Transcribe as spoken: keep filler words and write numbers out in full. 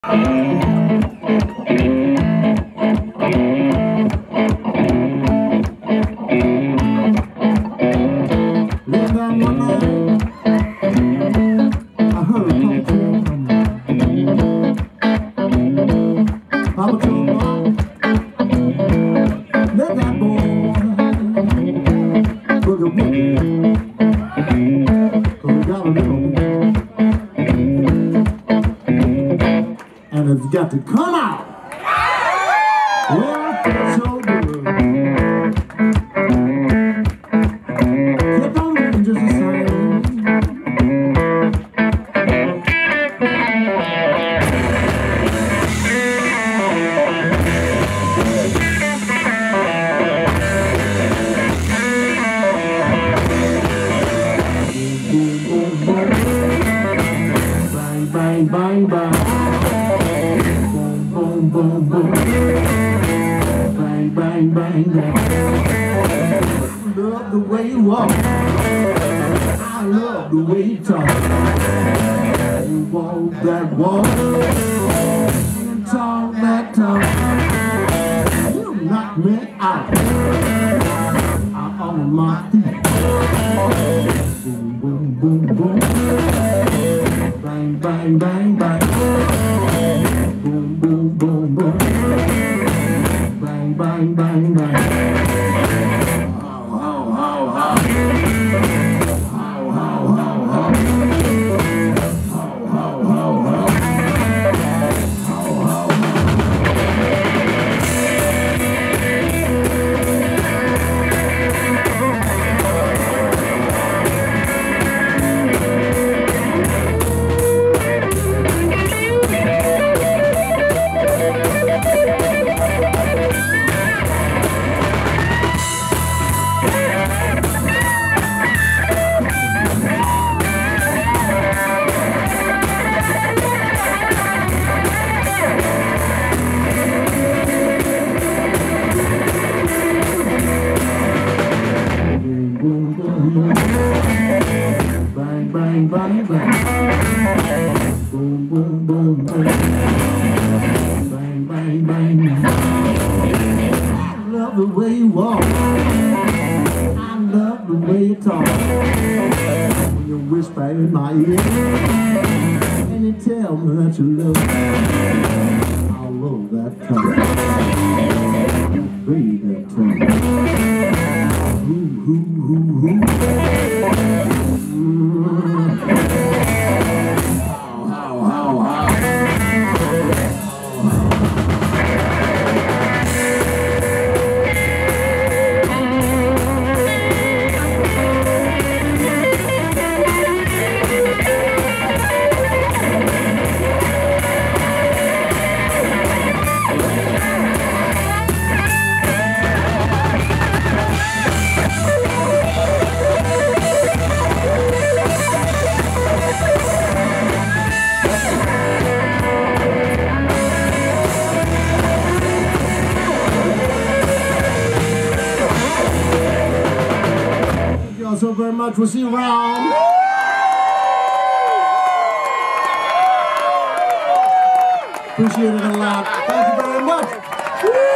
down one night, I heard a talk train coming. Papa told Mom, let that boy boogie woogie, 'cause he got a little, and it's got to come out. Well, I feel so good. Kept on looking just the same. Bang, bang, bang. Boom, boom, boom. Bang, bang, bang, bang. Love the way you walk. I love the way you talk. You walk that walk. And talk that talk. You knock me out. I'm on my feet. Boom, boom, boom, boom. Bang, bang, bang, bang. Boom, boom, boom, boom. Bang, bang, bang, bang. How, how, how, how. How, how, how, how. How, how, how, how. How, how, how. Bang, bang, bang, bang. Boom, boom, boom, boom. Bang, bang, bang, bang. I love the way you walk. I love the way you talk. When you whisper in my ear and you tell me that you love me, I love that tongue. Baby, that tongue. Ooh, ooh, ooh, ooh. How, how, how. Thank you all so very much. We'll see you around. Appreciate it a lot. Thank you very much.